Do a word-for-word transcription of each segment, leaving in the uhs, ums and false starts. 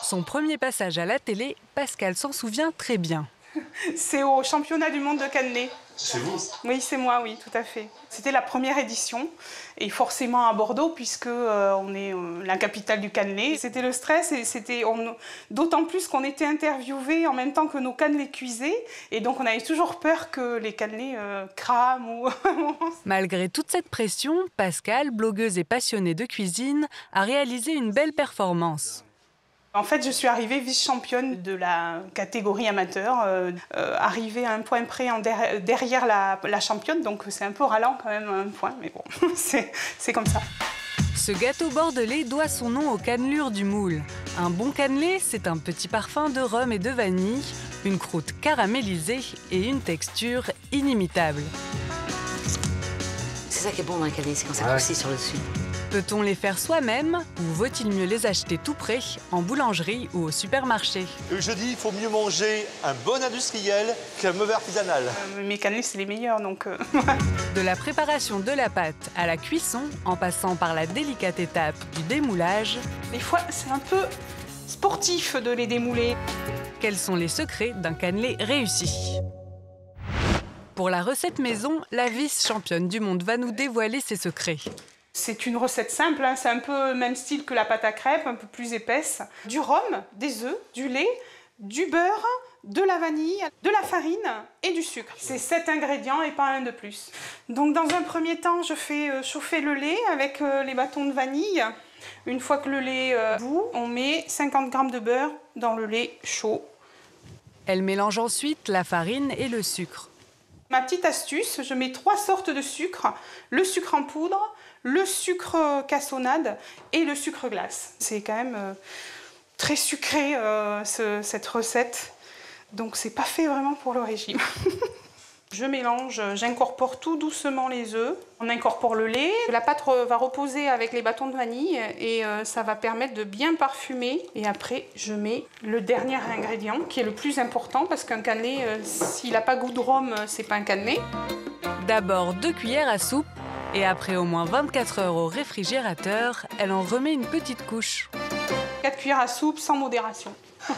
Son premier passage à la télé, Pascal s'en souvient très bien. C'est au championnat du monde de cannelé. C'est vous? Oui, c'est moi, oui, tout à fait. C'était la première édition, et forcément à Bordeaux, puisque euh, on est euh, la capitale du cannelé. C'était le stress, et c'était d'autant plus qu'on était interviewés en même temps que nos cannelés cuisaient, et donc on avait toujours peur que les cannelés euh, crament. Ou... Malgré toute cette pression, Pascal, blogueuse et passionnée de cuisine, a réalisé une belle performance. En fait, je suis arrivée vice-championne de la catégorie amateur, euh, euh, arrivée à un point près en der derrière la, la championne, donc c'est un peu ralent quand même un point, mais bon, c'est comme ça. Ce gâteau bordelais doit son nom aux cannelures du moule. Un bon cannelé, c'est un petit parfum de rhum et de vanille, une croûte caramélisée et une texture inimitable. C'est ça qui est bon dans le cannelé, c'est quand ça croustille sur le dessus. Peut-on les faire soi-même ou vaut-il mieux les acheter tout près, en boulangerie ou au supermarché? Je dis, il faut mieux manger un bon industriel qu'un mauvais artisanal. Euh, mes cannelés, c'est les meilleurs, donc... Euh... De la préparation de la pâte à la cuisson, en passant par la délicate étape du démoulage... Des fois, c'est un peu sportif de les démouler. Quels sont les secrets d'un cannelé réussi? Pour la recette maison, la vice-championne du monde va nous dévoiler ses secrets. C'est une recette simple, hein, c'est un peu le même style que la pâte à crêpes, un peu plus épaisse. Du rhum, des œufs, du lait, du beurre, de la vanille, de la farine et du sucre. C'est sept ingrédients et pas un de plus. Donc dans un premier temps, je fais chauffer le lait avec les bâtons de vanille. Une fois que le lait euh, bout, on met cinquante grammes de beurre dans le lait chaud. Elle mélange ensuite la farine et le sucre. Ma petite astuce, je mets trois sortes de sucre, le sucre en poudre, le sucre cassonade et le sucre glace. C'est quand même euh, très sucré euh, ce, cette recette, donc c'est pas fait vraiment pour le régime. Je mélange, j'incorpore tout doucement les œufs, on incorpore le lait, la pâte va reposer avec les bâtons de vanille et euh, ça va permettre de bien parfumer. Et après, je mets le dernier ingrédient qui est le plus important parce qu'un cannelé, euh, s'il n'a pas goût de rhum, c'est pas un cannelé. D'abord deux cuillères à soupe. Et après au moins vingt-quatre heures au réfrigérateur, elle en remet une petite couche. quatre cuillères à soupe sans modération.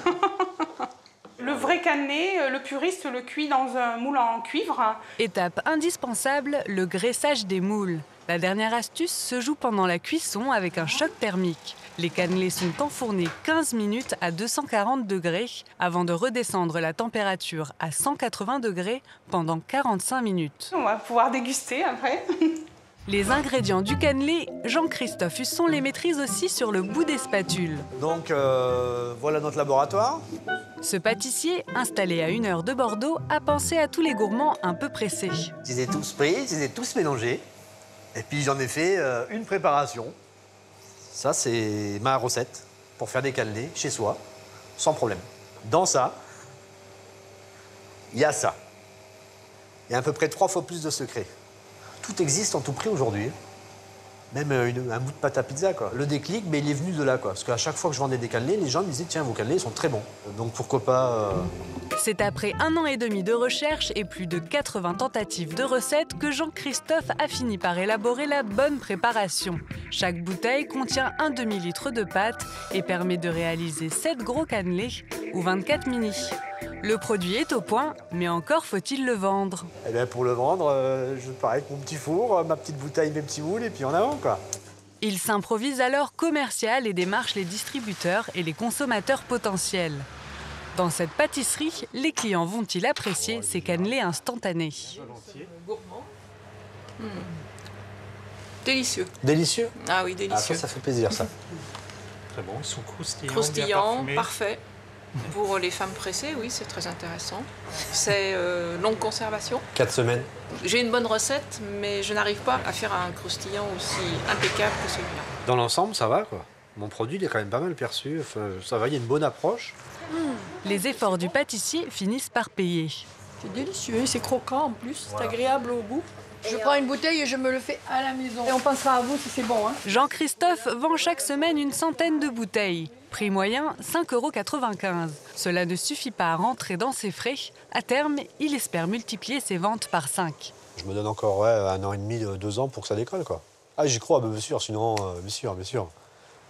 Le vrai cannelé, le puriste le cuit dans un moule en cuivre. Étape indispensable, le graissage des moules. La dernière astuce se joue pendant la cuisson avec un choc thermique. Les cannelés sont enfournés quinze minutes à deux cent quarante degrés avant de redescendre la température à cent quatre-vingts degrés pendant quarante-cinq minutes. On va pouvoir déguster après. Les ingrédients du cannelé, Jean-Christophe Husson les maîtrise aussi sur le bout des spatules. Donc, euh, voilà notre laboratoire. Ce pâtissier, installé à une heure de Bordeaux, a pensé à tous les gourmands un peu pressés. Je les ai tous pris, je les ai tous mélangés. Et puis j'en ai fait euh, une préparation. Ça, c'est ma recette pour faire des cannelés chez soi, sans problème. Dans ça, il y a ça. Il y a à peu près trois fois plus de secrets. Tout existe en tout prix aujourd'hui. Même une, un bout de pâte à pizza, quoi. Le déclic, mais il est venu de là, quoi. Parce qu'à chaque fois que je vendais des cannelés, les gens me disaient, tiens, vos cannelés, ils sont très bons. Donc pourquoi pas... Euh... C'est après un an et demi de recherche et plus de quatre-vingts tentatives de recettes que Jean-Christophe a fini par élaborer la bonne préparation. Chaque bouteille contient un demi-litre de pâte et permet de réaliser sept gros cannelés ou vingt-quatre mini. Le produit est au point, mais encore faut-il le vendre. Eh bien, pour le vendre, euh, je pars avec mon petit four, ma petite bouteille, mes petits moules, et puis en avant, quoi. Il s'improvise alors commercial et démarche les distributeurs et les consommateurs potentiels. Dans cette pâtisserie, les clients vont-ils apprécier ces cannelés instantanés? Gourmand. Mmh. Délicieux. Délicieux? Ah oui, délicieux. Ah, ça, ça fait plaisir, ça. Très bon, ils sont croustillants, Croustillants, parfait. Pour les femmes pressées, oui, c'est très intéressant. C'est euh, longue conservation. Quatre semaines. J'ai une bonne recette, mais je n'arrive pas à faire un croustillant aussi impeccable que celui-là. Dans l'ensemble, ça va, quoi. Mon produit, il est quand même pas mal perçu. Enfin, ça va, il y a une bonne approche. Mmh. Les efforts du pâtissier finissent par payer. C'est délicieux, c'est croquant en plus, c'est voilà. Agréable au goût. Je prends une bouteille et je me le fais à la maison. Et on pensera à vous si c'est bon. Hein. Jean-Christophe vend chaque semaine une centaine de bouteilles. Prix moyen, cinq euros quatre-vingt-quinze. Cela ne suffit pas à rentrer dans ses frais. À terme, il espère multiplier ses ventes par cinq. Je me donne encore ouais, un an et demi, deux ans pour que ça décolle, quoi. Ah, j'y crois, bien sûr, sinon, euh, bien sûr, bien sûr.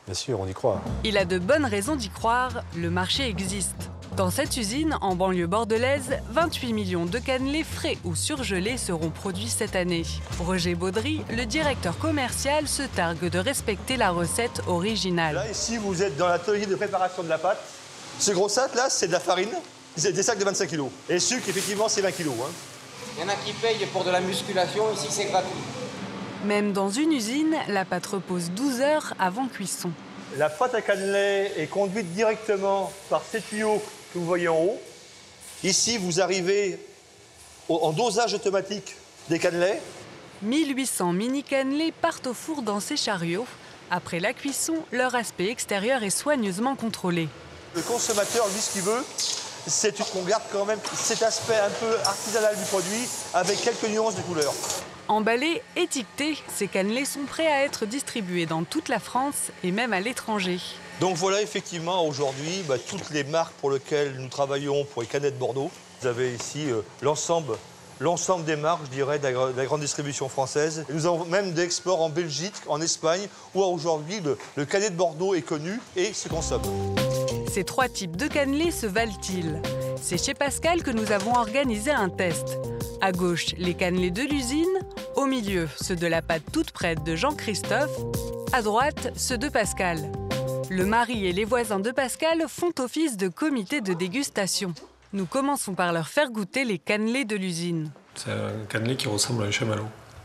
Bien sûr, on y croit. Il a de bonnes raisons d'y croire, le marché existe. Dans cette usine, en banlieue bordelaise, vingt-huit millions de cannelés frais ou surgelés seront produits cette année. Roger Baudry, le directeur commercial, se targue de respecter la recette originale. Là, ici, vous êtes dans l'atelier de préparation de la pâte. Ce gros sac, là, c'est de la farine. C'est des sacs de vingt-cinq kilos. Et le sucre, effectivement, c'est vingt kilos. Hein. Il y en a qui payent pour de la musculation, ici, c'est gratuit. Même dans une usine, la pâte repose douze heures avant cuisson. La pâte à cannelé est conduite directement par ces tuyaux que vous voyez en haut. Ici, vous arrivez au, en dosage automatique des cannelés. mille huit cents mini-cannelés partent au four dans ces chariots. Après la cuisson, leur aspect extérieur est soigneusement contrôlé. Le consommateur, lui, ce qu'il veut, c'est qu'on garde quand même cet aspect un peu artisanal du produit avec quelques nuances de couleurs. Emballés, étiquetés, ces cannelés sont prêts à être distribués dans toute la France et même à l'étranger. Donc voilà, effectivement, aujourd'hui, bah, toutes les marques pour lesquelles nous travaillons pour les canettes Bordeaux. Vous avez ici euh, l'ensemble l'ensemble des marques, je dirais, de la, de la grande distribution française. Et nous avons même des exports en Belgique, en Espagne, où aujourd'hui, le, le canet de Bordeaux est connu et se consomme. Ces trois types de cannelés se valent-ils? C'est chez Pascal que nous avons organisé un test. À gauche, les cannelés de l'usine. Au milieu, ceux de la pâte toute prête de Jean-Christophe. À droite, ceux de Pascal. Le mari et les voisins de Pascal font office de comité de dégustation. Nous commençons par leur faire goûter les cannelés de l'usine. C'est un cannelé qui ressemble à un chamallow.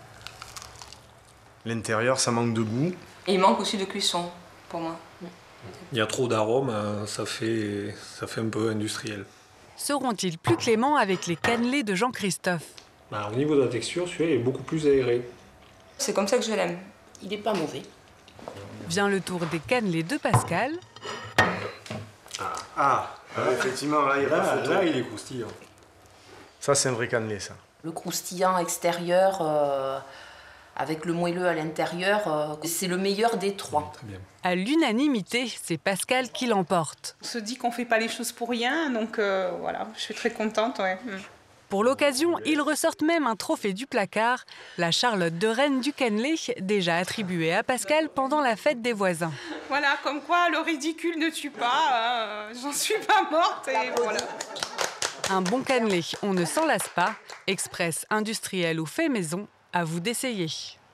L'intérieur, ça manque de goût. Et il manque aussi de cuisson, pour moi. Il y a trop d'arômes, ça fait, ça fait un peu industriel. Seront-ils plus cléments avec les cannelés de Jean-Christophe? Bah, au niveau de la texture, celui-là est beaucoup plus aéré. C'est comme ça que je l'aime. Il n'est pas mauvais. Vient le tour des cannelés de Pascal. Ah, ah effectivement, là, il, là, là, il est croustillant. Ça, c'est un vrai cannelé, ça. Le croustillant extérieur, euh, avec le moelleux à l'intérieur, euh, c'est le meilleur des trois. Très bien. À l'unanimité, c'est Pascal qui l'emporte. On se dit qu'on ne fait pas les choses pour rien, donc euh, voilà, je suis très contente. Ouais. Pour l'occasion, ils ressortent même un trophée du placard, la Charlotte de Rennes du cannelé, déjà attribuée à Pascal pendant la fête des voisins. Voilà, comme quoi le ridicule ne tue pas, hein, j'en suis pas morte et voilà. Un bon cannelé, on ne s'en lasse pas. Express, industriel ou fait maison, à vous d'essayer.